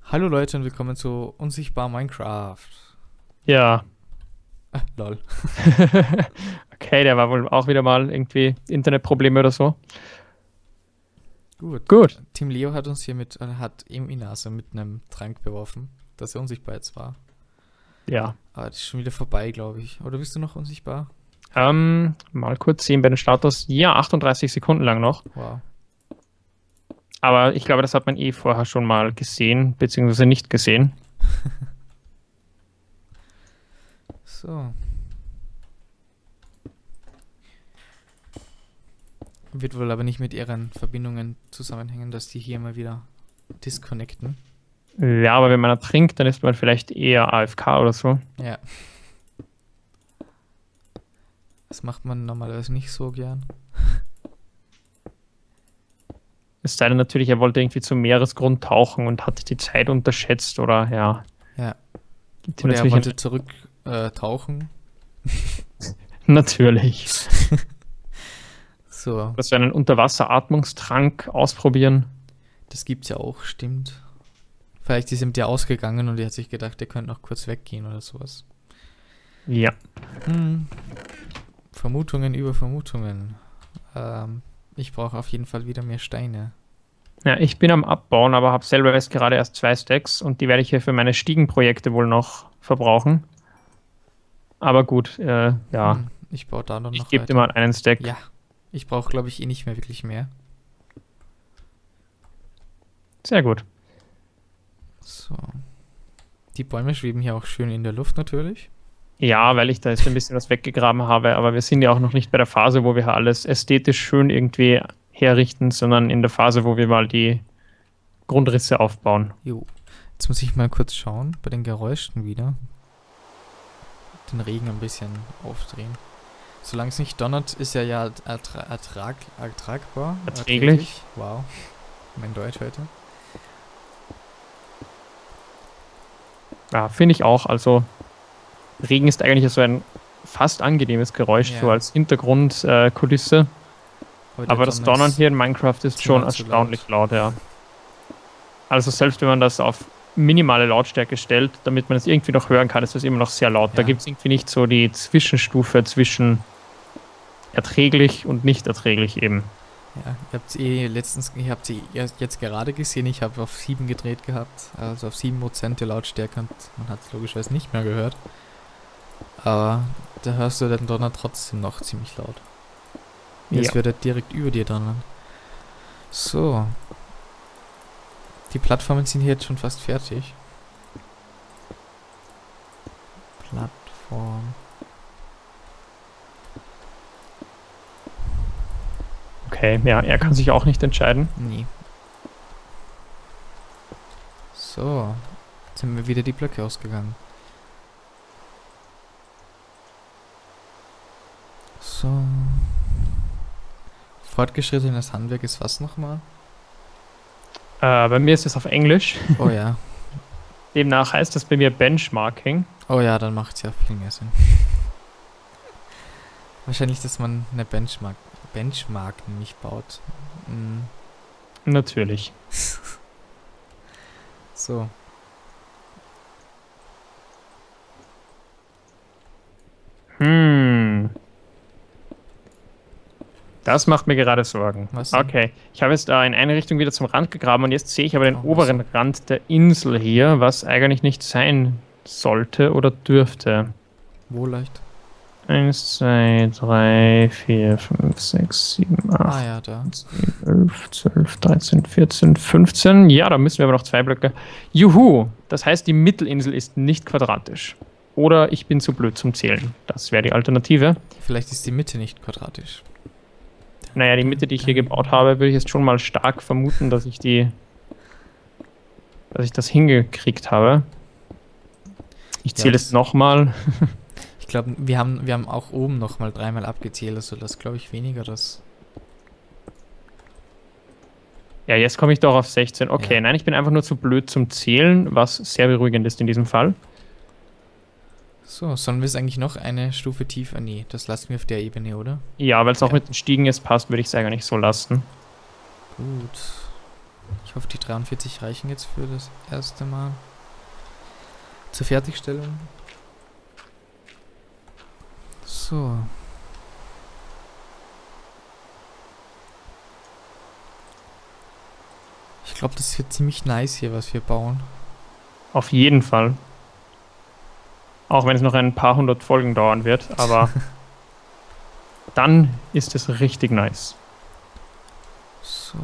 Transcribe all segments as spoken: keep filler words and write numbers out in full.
Hallo Leute und willkommen zu Unsichtbar Minecraft. Ja. Ah, lol. Okay, der war wohl auch wieder mal irgendwie Internetprobleme oder so. Gut. Gut. Team Leo hat uns hier mit, äh, hat ihm in die Nase mit einem Trank beworfen, dass er unsichtbar jetzt war. Ja. Aber das ist schon wieder vorbei, glaube ich. Oder bist du noch unsichtbar? Ähm, mal kurz sehen bei den Status. Ja, achtunddreißig Sekunden lang noch. Wow. Aber ich glaube, das hat man eh vorher schon mal gesehen, beziehungsweise nicht gesehen. So. Wird wohl aber nicht mit ihren Verbindungen zusammenhängen, dass die hier mal wieder disconnecten. Ja, aber wenn man ertrinkt, dann ist man vielleicht eher A F K oder so. Ja. Das macht man normalerweise nicht so gern. Es sei denn natürlich, er wollte irgendwie zum Meeresgrund tauchen und hat die Zeit unterschätzt oder ja. Ja. Gibt Oder er natürlich wollte zurück äh, tauchen. natürlich. So. Dass wir einen Unterwasseratmungstrank ausprobieren. Das gibt's ja auch, stimmt. Vielleicht ist ihm der ausgegangen und er hat sich gedacht, er könnte noch kurz weggehen oder sowas. Ja. Hm. Vermutungen über Vermutungen. Ähm, ich brauche auf jeden Fall wieder mehr Steine. Ja, ich bin am Abbauen, aber habe selber jetzt gerade erst zwei Stacks und die werde ich hier für meine Stiegenprojekte wohl noch verbrauchen. Aber gut, äh, ja. Hm, ich baue da noch Ich noch gebe dir mal einen Stack. Ja, ich brauche, glaube ich, eh nicht mehr wirklich mehr. Sehr gut. So. Die Bäume schweben hier auch schön in der Luft natürlich. Ja, weil ich da jetzt ein bisschen was weggegraben habe, aber wir sind ja auch noch nicht bei der Phase, wo wir alles ästhetisch schön irgendwie herrichten, sondern in der Phase, wo wir mal die Grundrisse aufbauen. Jo. Jetzt muss ich mal kurz schauen, bei den Geräuschen wieder. Den Regen ein bisschen aufdrehen. Solange es nicht donnert, ist er ja ertra ertrag ertragbar. Erträglich. Erträglich. Wow. Mein Deutsch heute. Ja, finde ich auch. Also Regen ist eigentlich so ein fast angenehmes Geräusch, Ja. so als Hintergrundkulisse. Äh, der Aber das Donner Donnern ist hier in Minecraft ist schon ziemlich zu erstaunlich laut, ja. Also selbst wenn man das auf minimale Lautstärke stellt, damit man es irgendwie noch hören kann, ist das immer noch sehr laut. Da Ja. gibt es irgendwie nicht so die Zwischenstufe zwischen erträglich und nicht erträglich eben. Ja, ihr habt eh letztens, ihr habt sie jetzt gerade gesehen, ich habe auf sieben gedreht gehabt, also auf sieben Prozent der Lautstärke und man hat es logischerweise nicht mehr gehört. Aber da hörst du den Donner trotzdem noch ziemlich laut. Jetzt Ja. wird er direkt über dir donnern. So. Die Plattformen sind hier jetzt schon fast fertig. Plattform. Okay, ja, er kann sich auch nicht entscheiden. Nee. So. Jetzt sind mir wieder die Blöcke ausgegangen. So. Fortgeschrittenes Handwerk ist was nochmal? Äh, bei mir ist es auf Englisch. Oh ja. Demnach heißt das bei mir Benchmarking. Oh ja, dann macht es ja viel mehr Sinn. Wahrscheinlich, dass man eine Benchmark, Benchmark nämlich baut. Hm. Natürlich. So. Hm. Das macht mir gerade Sorgen. Was denn? Okay, ich habe jetzt da in eine Richtung wieder zum Rand gegraben und jetzt sehe ich aber den Oh, was? oberen Rand der Insel hier, was eigentlich nicht sein sollte oder dürfte. Wo leicht? Eins, zwei, drei, vier, fünf, sechs, sieben, Ah acht, ja, da. elf, zwölf, dreizehn, vierzehn, fünfzehn. Ja, da müssen wir aber noch zwei Blöcke. Juhu! Das heißt, die Mittelinsel ist nicht quadratisch. Oder ich bin zu blöd zum Zählen. Das wäre die Alternative. Vielleicht ist die Mitte nicht quadratisch. Naja, die Mitte, die ich hier gebaut habe, würde ich jetzt schon mal stark vermuten, dass ich die, dass ich das hingekriegt habe. Ich Ja, zähle das- es nochmal. Ich glaube, wir haben, wir haben auch oben nochmal dreimal abgezählt, also das glaube ich weniger, das. Ja, jetzt komme ich doch auf sechzehn. Okay, Ja. nein, ich bin einfach nur zu blöd zum Zählen, was sehr beruhigend ist in diesem Fall. So, sollen wir es eigentlich noch eine Stufe tiefer? Nee, das lassen wir auf der Ebene, oder? Ja, weil es auch Ja. mit den Stiegen jetzt passt, würde ich es eigentlich so lassen. Gut. Ich hoffe, die dreiundvierzig reichen jetzt für das erste Mal. Zur Fertigstellung. So. Ich glaube, das wird ziemlich nice hier, was wir bauen. Auf jeden Fall. Auch wenn es noch ein paar hundert Folgen dauern wird, aber dann ist es richtig nice. So.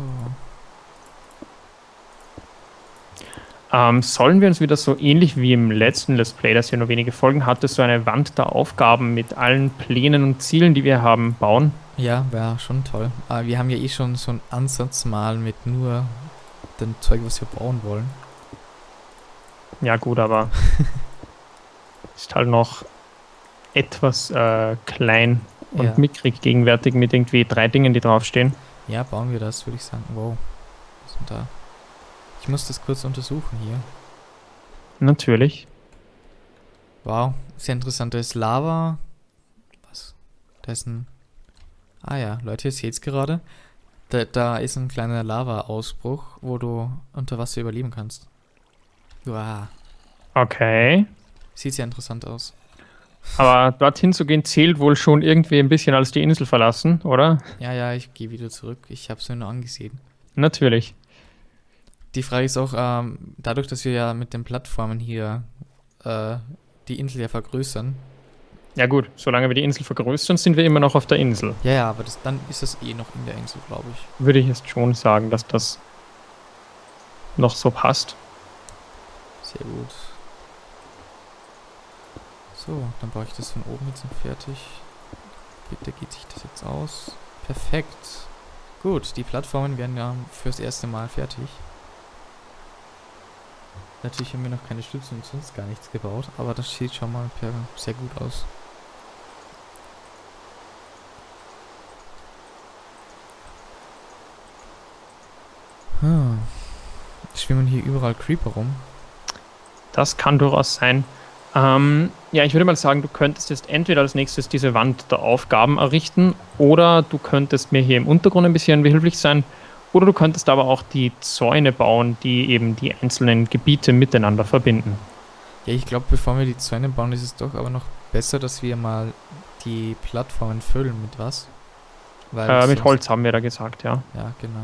Ähm, sollen wir uns wieder so ähnlich wie im letzten Let's Play, das ja nur wenige Folgen hatte, so eine Wand der Aufgaben mit allen Plänen und Zielen, die wir haben, bauen? Ja, wäre schon toll. Aber wir haben ja eh schon so einen Ansatz mal mit nur dem Zeug, was wir bauen wollen. Ja gut, aber ist halt noch etwas äh, klein und Ja. mickrig gegenwärtig mit irgendwie drei Dingen, die draufstehen. Ja, bauen wir das, würde ich sagen. Wow. Was ist denn da? Ich muss das kurz untersuchen hier. Natürlich. Wow, sehr interessant. Da ist Lava. Was? Da ist ein... Ah ja, Leute, ihr seht es gerade. Da, da ist ein kleiner Lava-Ausbruch, wo du unter Wasser überleben kannst. Wow. Okay. Sieht sehr interessant aus. Aber dorthin zu gehen zählt wohl schon irgendwie ein bisschen als die Insel verlassen, oder? Ja, ja, ich gehe wieder zurück. Ich habe es mir nur angesehen. Natürlich. Die Frage ist auch, ähm, dadurch, dass wir ja mit den Plattformen hier äh, die Insel ja vergrößern. Ja gut, solange wir die Insel vergrößern, sind wir immer noch auf der Insel. Ja, ja, aber das, dann ist das eh noch in der Insel, glaube ich. Würde ich jetzt schon sagen, dass das noch so passt. Sehr gut. So, dann baue ich das von oben jetzt noch fertig. Bitte geht sich das jetzt aus. Perfekt. Gut, die Plattformen werden ja fürs erste Mal fertig. Natürlich haben wir noch keine Stützen und sonst gar nichts gebaut, aber das sieht schon mal per sehr gut aus. Hm. Schwimmen hier überall Creeper rum. Das kann durchaus sein. Ähm, ja, ich würde mal sagen, du könntest jetzt entweder als nächstes diese Wand der Aufgaben errichten oder du könntest mir hier im Untergrund ein bisschen behilflich sein oder du könntest aber auch die Zäune bauen, die eben die einzelnen Gebiete miteinander verbinden. Ja, ich glaube, bevor wir die Zäune bauen, ist es doch aber noch besser, dass wir mal die Plattformen füllen mit was. Weil Äh, mit sonst- Holz haben wir da gesagt, ja. Ja, genau.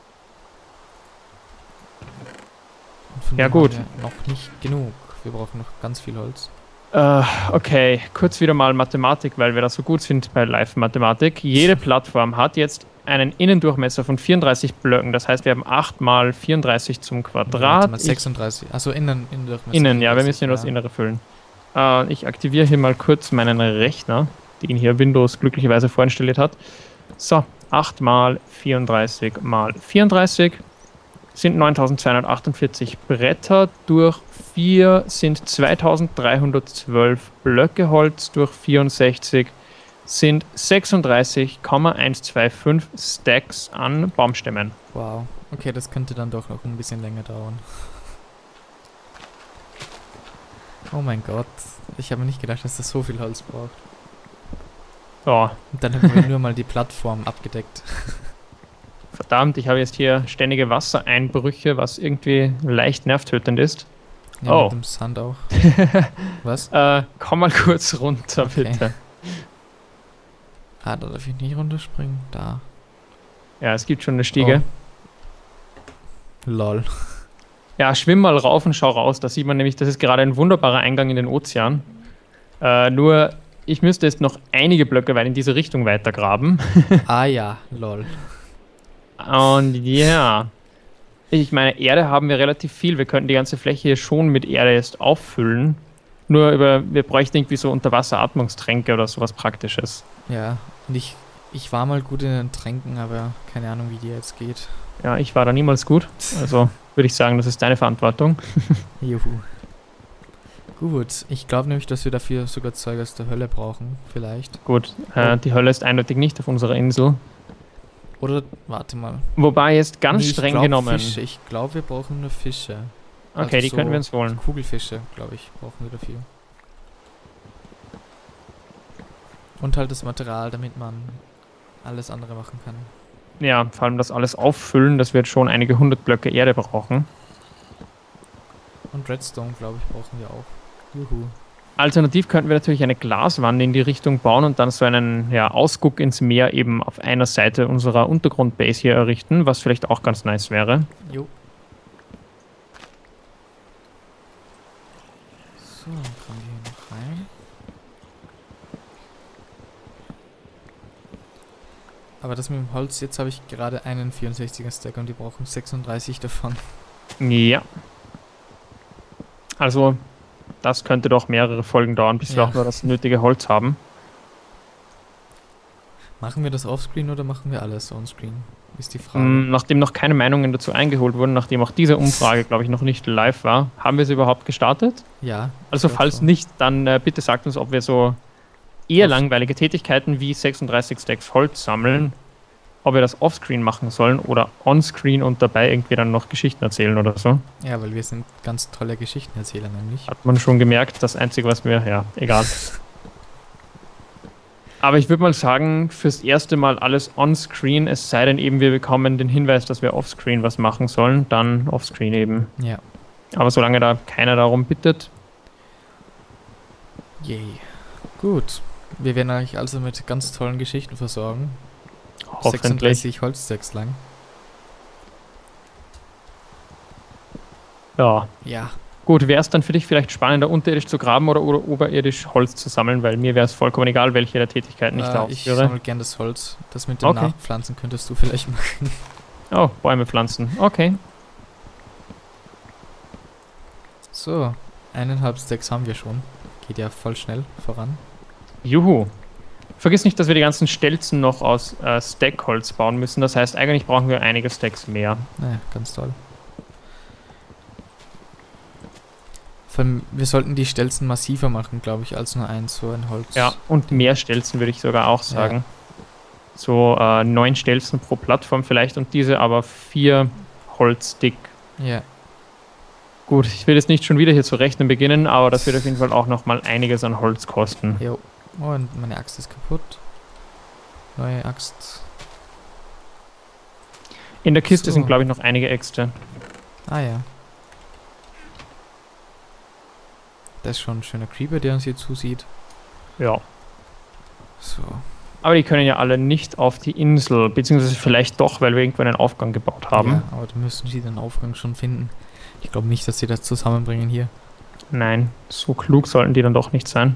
Und von Ja, dem gut. haben wir noch nicht genug. Wir brauchen noch ganz viel Holz. Äh, okay, kurz wieder mal Mathematik, weil wir da so gut sind bei Live-Mathematik. Jede Plattform hat jetzt einen Innendurchmesser von vierunddreißig Blöcken. Das heißt, wir haben acht mal vierunddreißig zum Warte Quadrat. mal, Ich, sechsunddreißig. Achso, innen, Innendurchmesser. innen, ja, wir müssen vierunddreißig, nur das Innere füllen. Äh, ich aktiviere hier mal kurz meinen Rechner, den hier Windows glücklicherweise vorinstalliert hat. So, acht mal vierunddreißig mal vierunddreißig sind neuntausendzweihundertachtundvierzig Bretter, durch vier sind zweitausenddreihundertzwölf Blöcke Holz, durch vierundsechzig sind sechsunddreißig Komma hundertfünfundzwanzig Stacks an Baumstämmen. Wow. Okay, das könnte dann doch noch ein bisschen länger dauern. Oh mein Gott. Ich habe nicht gedacht, dass das so viel Holz braucht. Ja, Und dann haben wir nur mal die Plattform abgedeckt. verdammt, ich habe jetzt hier ständige Wassereinbrüche, was irgendwie leicht nervtötend ist. Ja, Oh. mit dem Sand auch. Was? Äh, komm mal kurz runter, Okay. bitte. Ah, da darf ich nicht runterspringen. Da. Ja, es gibt schon eine Stiege. Lol. Ja, schwimm mal rauf und schau raus. Da sieht man nämlich, das ist gerade ein wunderbarer Eingang in den Ozean. Äh, nur, ich müsste jetzt noch einige Blöcke weit in diese Richtung weitergraben. Ah ja, lol. Und ja, ich meine, Erde haben wir relativ viel. Wir könnten die ganze Fläche hier schon mit Erde jetzt auffüllen. Nur über, wir bräuchten irgendwie so Unterwasseratmungstränke oder sowas Praktisches. Ja, und ich, ich war mal gut in den Tränken, aber keine Ahnung, wie die jetzt geht. Ja, ich war da niemals gut. Also würde ich sagen, das ist deine Verantwortung. Juhu. Gut, ich glaube nämlich, dass wir dafür sogar Zeug aus der Hölle brauchen, vielleicht. Gut, äh, die Hölle ist eindeutig nicht auf unserer Insel. Oder, warte mal. Wobei jetzt ganz Nee, ich streng glaub genommen. Fische. Ich glaube, wir brauchen nur Fische. Okay, Also die so können wir uns holen. Kugelfische, glaube ich, brauchen wir dafür. Und halt das Material, damit man alles andere machen kann. ja, vor allem das alles auffüllen, das wird schon einige hundert Blöcke Erde brauchen. Und Redstone, glaube ich, brauchen wir auch. Juhu. Alternativ könnten wir natürlich eine Glaswand in die Richtung bauen und dann so einen ja, Ausguck ins Meer eben auf einer Seite unserer Untergrundbase hier errichten, was vielleicht auch ganz nice wäre. Jo. So, dann kommen wir hier noch rein. Aber das mit dem Holz, jetzt habe ich gerade einen vierundsechziger Stack und die brauchen sechsunddreißig davon. Ja. Also, das könnte doch mehrere Folgen dauern, bis ja. wir auch nur das nötige Holz haben. Machen wir das offscreen oder machen wir alles onscreen? Ist die Frage. Mm, nachdem noch keine Meinungen dazu eingeholt wurden, nachdem auch diese Umfrage, glaube ich, noch nicht live war, haben wir sie überhaupt gestartet? Ja. Also falls so. nicht, dann äh, bitte sagt uns, ob wir so eher Off langweilige Tätigkeiten wie sechsunddreißig Stacks Holz sammeln, ob wir das offscreen machen sollen oder onscreen und dabei irgendwie dann noch Geschichten erzählen oder so. Ja, weil wir sind ganz tolle Geschichtenerzähler nämlich. Hat man schon gemerkt, das Einzige, was mir, ja, egal. Aber ich würde mal sagen, fürs erste Mal alles onscreen, es sei denn eben, wir bekommen den Hinweis, dass wir offscreen was machen sollen, dann offscreen eben. Ja. Aber solange da keiner darum bittet. Yay. Gut. Wir werden euch also mit ganz tollen Geschichten versorgen. sechsunddreißig Holzstacks lang. Ja. Ja. Gut, wäre es dann für dich vielleicht spannender, unterirdisch zu graben oder, oder oberirdisch Holz zu sammeln? Weil mir wäre es vollkommen egal, welche der Tätigkeiten ich äh, da ausführe. ausführe. Ich sammle gern das Holz. Das mit dem okay. Nachpflanzen könntest du vielleicht machen. Oh, Bäume pflanzen. Okay. So, eineinhalb Stacks haben wir schon. Geht ja voll schnell voran. Juhu. Vergiss nicht, dass wir die ganzen Stelzen noch aus äh, Stackholz bauen müssen. Das heißt, eigentlich brauchen wir einige Stacks mehr. Naja, ganz toll. Vor allem, wir sollten die Stelzen massiver machen, glaube ich, als nur ein so ein Holz. Ja, und mehr Stelzen würde ich sogar auch sagen. Ja. So äh, neun Stelzen pro Plattform vielleicht und diese aber vier Holz dick. Ja. Gut, ich will jetzt nicht schon wieder hier zu rechnen beginnen, aber das wird auf jeden Fall auch nochmal einiges an Holz kosten. Jo. Oh, und meine Axt ist kaputt. Neue Axt. In der Kiste so. sind, glaube ich, noch einige Äxte. Ah ja. Das ist schon ein schöner Creeper, der uns hier zusieht. Ja. So. Aber die können ja alle nicht auf die Insel, beziehungsweise vielleicht doch, weil wir irgendwo einen Aufgang gebaut haben. Ja, aber da müssen sie den Aufgang schon finden. Ich glaube nicht, dass sie das zusammenbringen hier. Nein, so klug sollten die dann doch nicht sein.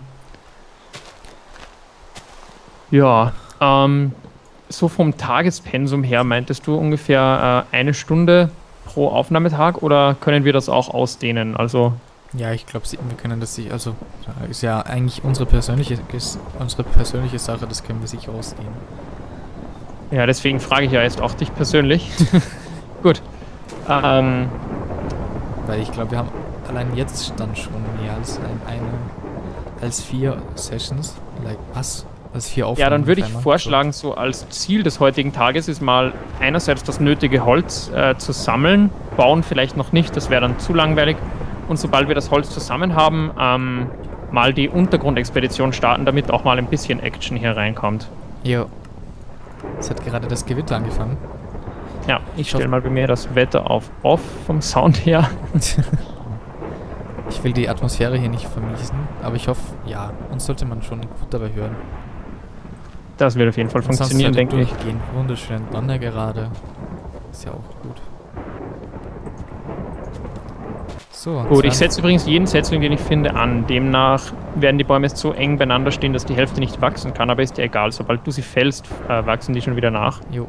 Ja, ähm, so vom Tagespensum her, meintest du ungefähr äh, eine Stunde pro Aufnahmetag oder können wir das auch ausdehnen? Also ja, ich glaube, wir können das sich, also ist ja eigentlich unsere persönliche, unsere persönliche Sache, das können wir sich ausdehnen. Ja, deswegen frage ich ja jetzt auch dich persönlich. Gut. Ähm, Weil ich glaube, wir haben allein jetzt dann schon mehr als ein, eine, als vier Sessions. Like, was? Als vier Aufnahmen. Ja, dann würde ich vorschlagen, so als Ziel des heutigen Tages ist mal einerseits das nötige Holz äh, zu sammeln, bauen vielleicht noch nicht, das wäre dann zu langweilig. Und sobald wir das Holz zusammen haben, ähm, mal die Untergrundexpedition starten, damit auch mal ein bisschen Action hier reinkommt. Jo. Es hat gerade das Gewitter angefangen. Ja, ich stelle mal bei mir das Wetter auf Off vom Sound her. Ich will die Atmosphäre hier nicht vermiesen, aber ich hoffe, ja, uns sollte man schon gut dabei hören. Das wird auf jeden Fall und funktionieren, denke ich. Gehen wunderschön Donner gerade. Ist ja auch gut. So, gut, ich setze übrigens jeden Setzling, den ich finde, an. Demnach werden die Bäume jetzt so eng beieinander stehen, dass die Hälfte nicht wachsen kann, aber ist dir egal. Sobald du sie fällst, äh, wachsen die schon wieder nach. Jo.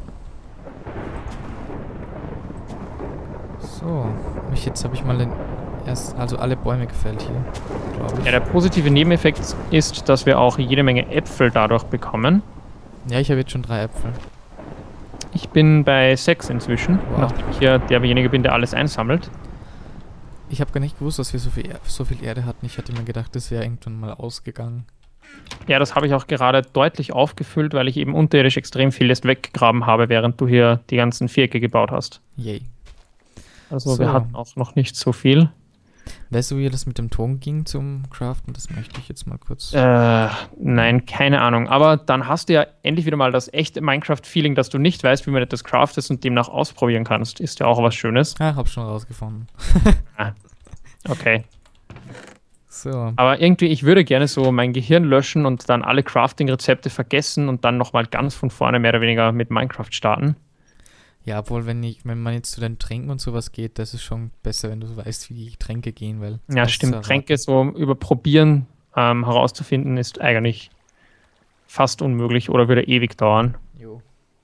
So, mich jetzt habe ich mal den erst, also alle Bäume gefällt hier, glaube ich. Ja, der positive Nebeneffekt ist, dass wir auch jede Menge Äpfel dadurch bekommen. Ja, ich habe jetzt schon drei Äpfel. Ich bin bei sechs inzwischen, wow. Nachdem ich hier derjenige bin, der alles einsammelt. Ich habe gar nicht gewusst, dass wir so viel, er so viel Erde hatten. Ich hatte mir gedacht, das wäre irgendwann mal ausgegangen. Ja, das habe ich auch gerade deutlich aufgefüllt, weil ich eben unterirdisch extrem viel jetzt weggegraben habe, während du hier die ganzen Vierecke gebaut hast. Yay. Also so. wir hatten auch noch nicht so viel. Weißt du, wie das mit dem Ton ging zum Craften? Das möchte ich jetzt mal kurz... Äh, nein, keine Ahnung. Aber dann hast du ja endlich wieder mal das echte Minecraft-Feeling, dass du nicht weißt, wie man etwas craftest und demnach ausprobieren kannst. Ist ja auch was Schönes. Ah, hab schon rausgefunden. Ah, okay. So. Aber irgendwie, ich würde gerne so mein Gehirn löschen und dann alle Crafting-Rezepte vergessen und dann nochmal ganz von vorne mehr oder weniger mit Minecraft starten. Ja, obwohl, wenn ich, wenn man jetzt zu den Tränken und sowas geht, das ist schon besser, wenn du weißt, wie die Tränke gehen, weil... Ja, das stimmt. zu Tränke so über Probieren ähm, herauszufinden, ist eigentlich fast unmöglich oder würde ewig dauern. Jo.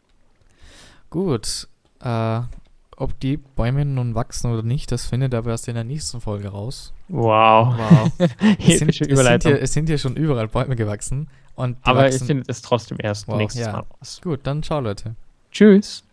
Gut. Äh, ob die Bäume nun wachsen oder nicht, das findet aber erst in der nächsten Folge raus. Wow. Wow. Es sind, Epische es, sind Überleitung. hier, es sind hier schon überall Bäume gewachsen. Und die Aber wachsen. ich finde es trotzdem erst Wow, nächstes ja. Mal raus. Gut, dann ciao, Leute. Tschüss.